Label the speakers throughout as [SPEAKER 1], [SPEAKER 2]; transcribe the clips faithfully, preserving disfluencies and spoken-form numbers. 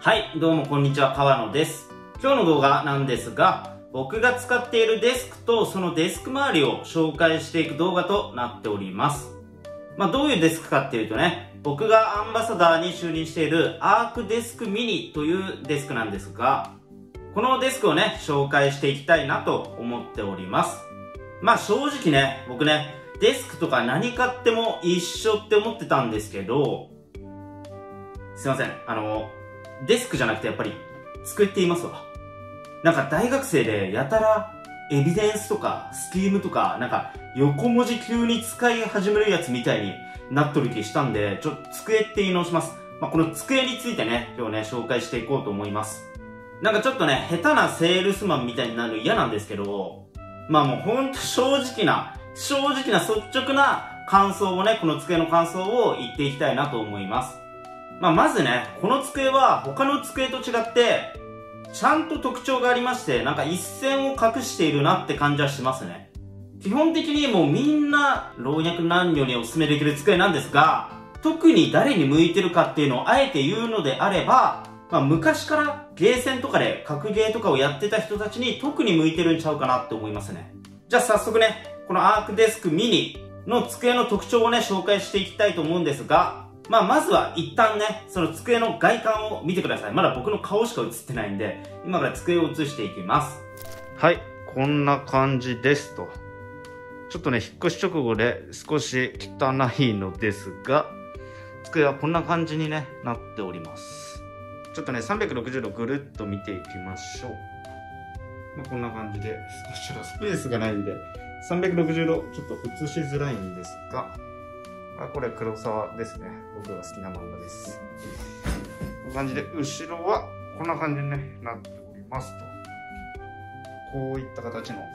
[SPEAKER 1] はい、どうもこんにちは、川野です。今日の動画なんですが、僕が使っているデスクとそのデスク周りを紹介していく動画となっております。まあ、どういうデスクかっていうとね、僕がアンバサダーに就任しているアークデスクミニというデスクなんですが、このデスクをね、紹介していきたいなと思っております。まあ正直ね、僕ね、デスクとか何買っても一緒って思ってたんですけど、すいません、あの、デスクじゃなくてやっぱり机って言いますわ。なんか大学生でやたらエビデンスとかスキームとかなんか横文字急に使い始めるやつみたいになっとる気したんで、ちょっと机って言い直します。まあ、この机についてね、今日ね、紹介していこうと思います。なんかちょっとね、下手なセールスマンみたいになるの嫌なんですけど、まあもうほんと正直な、正直な率直な感想をね、この机の感想を言っていきたいなと思います。まあまずね、この机は他の机と違って、ちゃんと特徴がありまして、なんか一線を隠しているなって感じはしますね。基本的にもうみんな老若男女にお勧めできる机なんですが、特に誰に向いてるかっていうのをあえて言うのであれば、まあ昔からゲーセンとかで格ゲーとかをやってた人たちに特に向いてるんちゃうかなって思いますね。じゃあ早速ね、このアークデスクミニの机の特徴をね、紹介していきたいと思うんですが、まあまずは一旦ね、その机の外観を見てください。まだ僕の顔しか映ってないんで、今から机を映していきます。はい、こんな感じですと。ちょっとね、引っ越し直後で少し汚いのですが、机はこんな感じに、ね、なっております。ちょっとね、さんびゃくろくじゅうどぐるっと見ていきましょう。まあ、こんな感じで、少しスペースがないんで、さんびゃくろくじゅうどちょっと映しづらいんですが、あ、これ黒沢ですね。僕が好きな漫画です。こんな感じで、後ろはこんな感じに、ね、なっておりますと。こういった形の。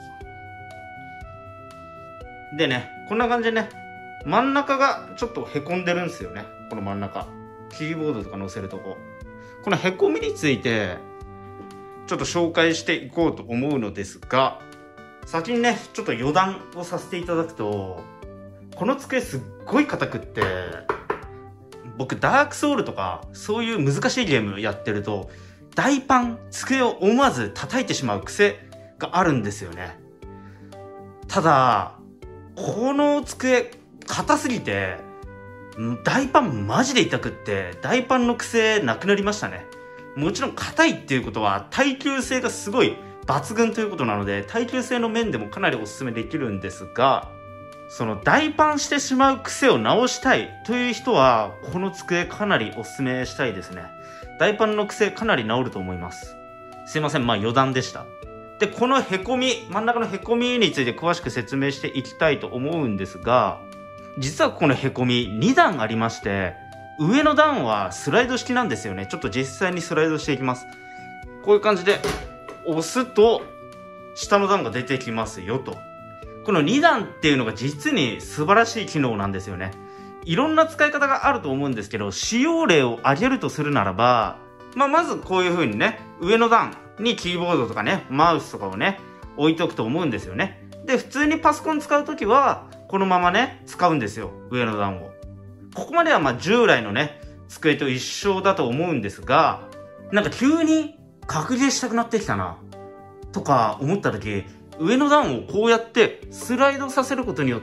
[SPEAKER 1] でね、こんな感じでね、真ん中がちょっとへこんでるんですよね。この真ん中。キーボードとか載せるとこ。このへこみについて、ちょっと紹介していこうと思うのですが、先にね、ちょっと余談をさせていただくと、この机すっごい硬くって、僕ダークソウルとか、そういう難しいゲームやってると、大パン、机を思わず叩いてしまう癖があるんですよね。ただ、この机、硬すぎて、大パンマジで痛くって、大パンの癖なくなりましたね。もちろん硬いっていうことは耐久性がすごい抜群ということなので、耐久性の面でもかなりお勧めできるんですが、その大パンしてしまう癖を直したいという人は、この机かなりお勧めしたいですね。大パンの癖かなり治ると思います。すいません、まあ余談でした。で、このへこみ、真ん中のへこみについて詳しく説明していきたいと思うんですが、実はこのへこみに段ありまして、上の段はスライド式なんですよね。ちょっと実際にスライドしていきます。こういう感じで押すと下の段が出てきますよと。このに段っていうのが実に素晴らしい機能なんですよね。いろんな使い方があると思うんですけど、使用例を挙げるとするならば、まあ、まずこういう風にね、上の段にキーボードとかね、マウスとかをね、置いておくと思うんですよね。で、普通にパソコン使うときは、このままね、使うんですよ。上の段を。ここまではまあ従来のね、机と一緒だと思うんですが、なんか急に格ゲーしたくなってきたな、とか思ったとき、上の段をこうやってスライドさせることによって、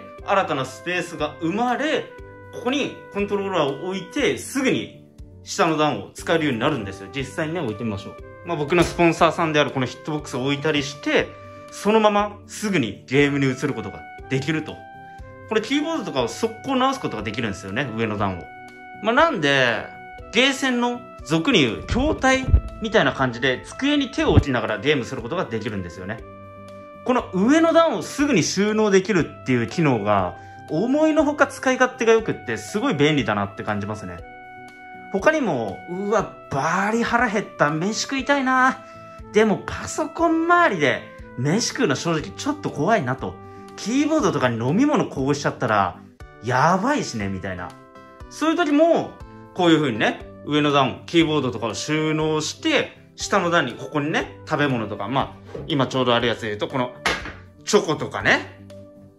[SPEAKER 1] 新たなスペースが生まれ、ここにコントローラーを置いて、すぐに下の段を使えるようになるんですよ。実際にね、置いてみましょう。まあ僕のスポンサーさんであるこのヒットボックスを置いたりして、そのまますぐにゲームに移ることができると。これキーボードとかを速攻直すことができるんですよね、上の段を。まあなんで、ゲーセンの俗に言う筐体みたいな感じで机に手を置きながらゲームすることができるんですよね。この上の段をすぐに収納できるっていう機能が思いのほか使い勝手が良くってすごい便利だなって感じますね。他にも、うわ、バリ腹減った、飯食いたいな。でもパソコン周りで飯食うの正直ちょっと怖いなと。キーボードとかに飲み物こぼしちゃったらやばいしね、みたいな。そういう時も、こういう風にね、上の段、キーボードとかを収納して、下の段にここにね、食べ物とか、まあ、今ちょうどあるやつで言うと、この、チョコとかね、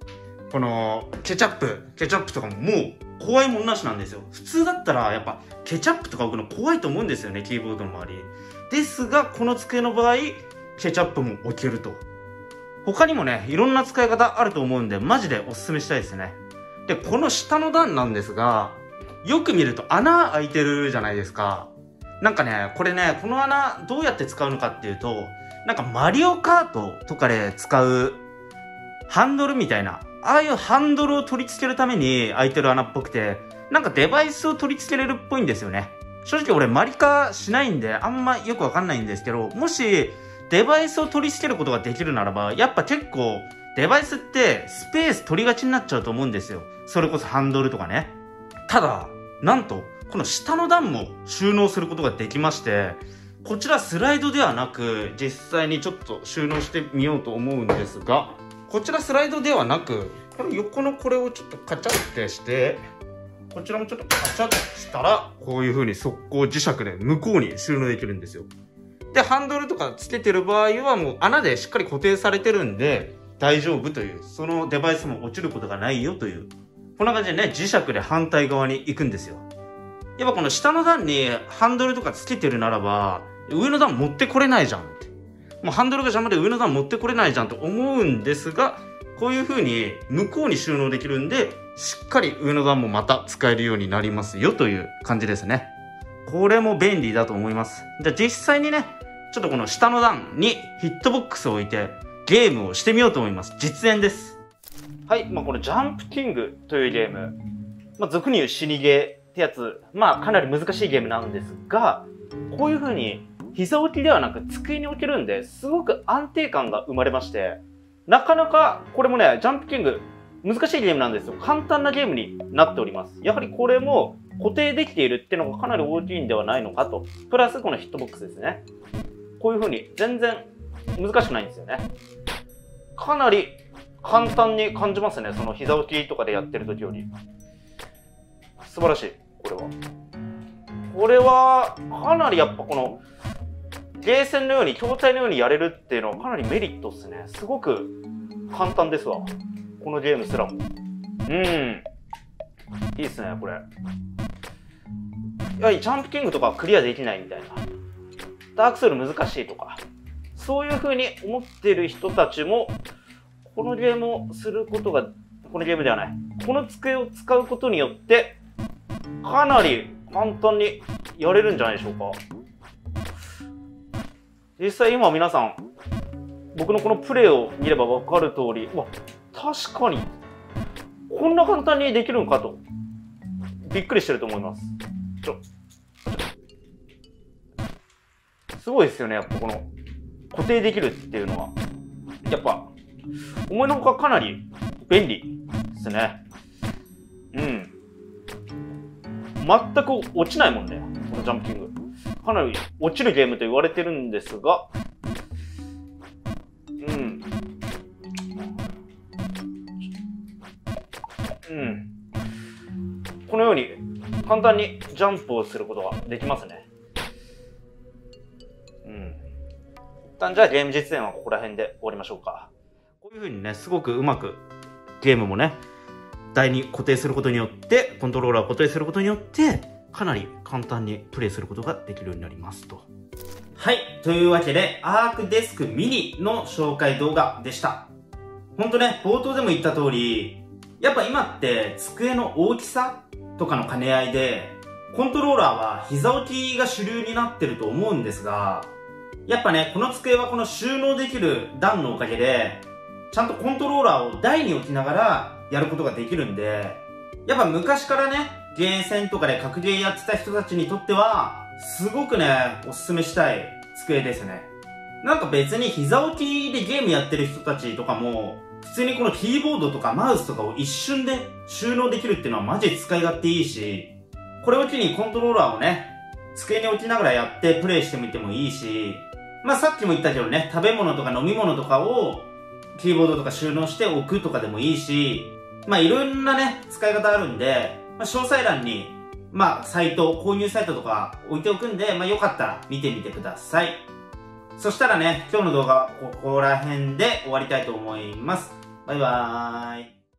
[SPEAKER 1] このケチャップ、ケチャップとかももう怖いもんなしなんですよ。普通だったらやっぱケチャップとか置くの怖いと思うんですよね、キーボードの周り。ですが、この机の場合、ケチャップも置けると。他にもね、いろんな使い方あると思うんで、マジでおすすめしたいですね。で、この下の段なんですが、よく見ると穴開いてるじゃないですか。なんかね、これね、この穴どうやって使うのかっていうと、なんかマリオカートとかで使うハンドルみたいな、ああいうハンドルを取り付けるために開いてる穴っぽくて、なんかデバイスを取り付けれるっぽいんですよね。正直俺マリカしないんであんまよくわかんないんですけど、もしデバイスを取り付けることができるならば、やっぱ結構デバイスってスペース取りがちになっちゃうと思うんですよ。それこそハンドルとかね。ただ、なんと、この下の段も収納することができまして、こちらスライドではなく、実際にちょっと収納してみようと思うんですが、こちらスライドではなく、この横のこれをちょっとカチャってして、こちらもちょっとカチャッとしたら、こういう風に速攻磁石で向こうに収納できるんですよ。で、ハンドルとかつけてる場合はもう穴でしっかり固定されてるんで大丈夫という、そのデバイスも落ちることがないよという、こんな感じでね、磁石で反対側に行くんですよ。やっぱこの下の段にハンドルとかつけてるならば、上の段持ってこれないじゃんって。もうハンドルが邪魔で上の段持ってこれないじゃんと思うんですが、こういう風に向こうに収納できるんで、しっかり上の段もまた使えるようになりますよという感じですね。これも便利だと思います。じゃあ実際にね、ちょっとこの下の段にヒットボックスを置いてゲームをしてみようと思います。実演です。はい、まあこのジャンプキングというゲーム、まあ俗に言う死にゲーってやつ、まあかなり難しいゲームなんですが、こういう風に膝置きではなく机に置けるんで、すごく安定感が生まれまして、なかなかこれもね、ジャンプキング難しいゲームなんですよ。簡単なゲームになっております。やはりこれも固定できているっていうのがかなり大きいんではないのかと。プラスこのヒットボックスですね。こういう風に全然難しくないんですよね。かなり簡単に感じますね。その膝置きとかでやってる時より。素晴らしい。これは。これはかなりやっぱこのゲーセンのように筐体のようにやれるっていうのはかなりメリットっすね。すごく簡単ですわ。このゲームすらも。うん。いいっすね、これ。やはりジャンプキングとかクリアできないみたいな。ダークソウル難しいとか。そういう風に思ってる人たちも、このゲームをすることが、このゲームではない。この机を使うことによって、かなり簡単にやれるんじゃないでしょうか。実際今皆さん、僕のこのプレイを見ればわかる通り、わ、確かに、こんな簡単にできるのかと、びっくりしてると思います。ちょ、すごいですよね、やっぱこの、固定できるっていうのは。やっぱ、思いのほかかなり便利ですね。うん。全く落ちないもんね、このジャンプキング。かなり落ちるゲームと言われてるんですが、うん。うん。このように簡単にジャンプをすることができますね。うん。一旦じゃあゲーム実演はここら辺で終わりましょうか。こういう風にね、すごくうまくゲームもね、台に固定することによって、コントローラーを固定することによって、かなり簡単にプレイすることができるようになりますと。はい。というわけで、アークデスクミニの紹介動画でした。ほんとね、冒頭でも言った通り、やっぱ今って机の大きさとかの兼ね合いで、コントローラーは膝置きが主流になってると思うんですが、やっぱね、この机はこの収納できる段のおかげで、ちゃんとコントローラーを台に置きながらやることができるんで、やっぱ昔からね、ゲーセンとかで格ゲーやってた人たちにとっては、すごくね、おすすめしたい机ですね。なんか別に膝置きでゲームやってる人たちとかも、普通にこのキーボードとかマウスとかを一瞬で収納できるっていうのはマジ使い勝手いいし、これを機にコントローラーをね、机に置きながらやってプレイしてみてもいいし、まあさっきも言ったけどね、食べ物とか飲み物とかをキーボードとか収納しておくとかでもいいし、まあいろんなね、使い方あるんで、まあ、詳細欄に、まあサイト、購入サイトとか置いておくんで、まあよかったら見てみてください。そしたらね、今日の動画はここら辺で終わりたいと思います。バイバーイ。